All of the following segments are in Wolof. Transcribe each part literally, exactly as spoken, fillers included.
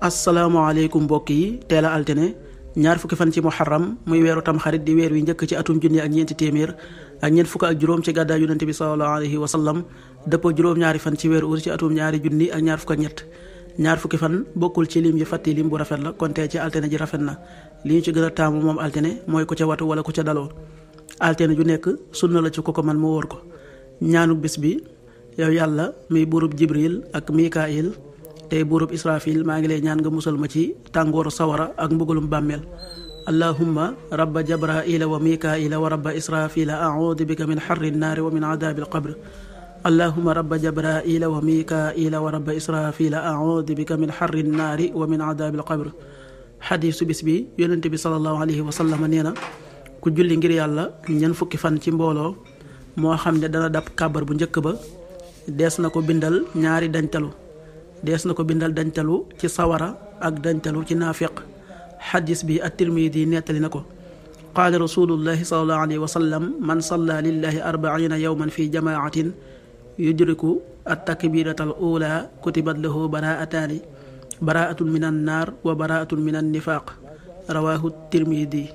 asalaamaaleykum mbokk yi teel a altine ñaar fukki fan ci muharram muy weeru tamxarit di weer wi njëkk ci atum junni ak ñeenti téeméer ak ñeent fukk ak juróom ci gàddaay yonente bi sallallahu alayhi wa sallam dëppoo juróom-ñaari fan ci weeru ut ci atum ñaari junni ak ñaar fukk ak ñett ñaar fukki fan bokkul ci lim yi fàtti lim bu rafet la kon tey ci altine ji rafet na li ñu ci gën a taamu moom altine mooy ku ca watu wala ku ca daloo altine ju nekk sunna la ci ko ko man mu wóor ko ñaanu bis bi yow yàlla muy buurub jibril ak mikail tey buurub israfil maa ngi lay ñaan nga musal ma ci tàngooru sawara ak mbugalum bàmmeel allahumma rabba jabraila wa mikaila wa rabba israfila audu bika min xarri nnaari wa min adabi alqabr allahumma rabba jabraila wa mikaila wa rabba israfila audu bika min xarri nnaari wa min adabi alqabr xadiisu bis bi yonente bi salallahu alayhi wa sallam nee na ku julli ngir yàlla ñeent fukki fan ci mbooloo moo xam ne dana dab kàbbar bu njëkk ba dees na ko bindal ñaari dañtalu dees na ko bindal dañtalu ci sawara ak dañtalu ci naafiq xadis bi at-Tirmidi nettali na ko qaala rasulullahi salallahu alayhi wa sallam man salla lillahi arbaina yowman fi jamaatin yudriku at-takbirata al ula kutibat lahu baraataani baraatun min an naar wa baraatun min an nifaq rawahu Tirmidi.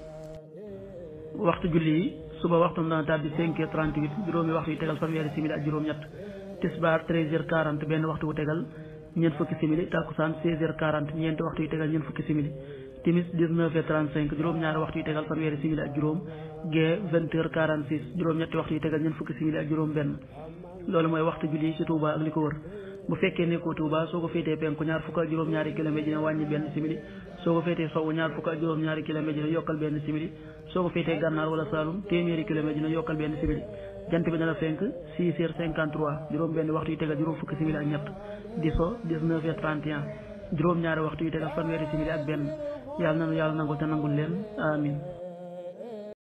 waxtu julli yi suba waxtu dana tàbbi cinq heures trente-huit juróomi waxtu yu tegal fanweeri simili ak juróom-ñett tisbaar treize heures quarante benn waxtu wu tegal ñeent fukki simili takkusaan seize heures quarante ñeenti waxtu yu tegal ñeent fukki simili timis dix-neuf heures trente-cinq juróom-ñaari waxtu yu tegal fanweeri simili ak juróom gee vingt heures quarante-six juróom-ñetti waxtu yu tegal ñeent fukki simili ak juróom benn loolu mooy waxtu julli ci Touba ak li ko wër bu fekkee nekkoo Touba soo ko féetee penku ñaar fukk ak juróom-ñaari kilomètre dina wàññi benn simili soo ko féetee sowwu ñaar fukk ak juróom-ñaari kilomètre dina yokkal benn simili soo ko féetee gànnaar wala Saalum téeméeri kilomètre dina yokkal benn simili jant bi dana fenk six heures cinquante-trois juróom benn waxtu yu tegal juróom fukki simili ak ñett di so dix-neuf heures trente et un juróom ñaari waxtu yu tegal fanweeri simili ak benn yàlla nanu yàlla nangul te nangul leen amin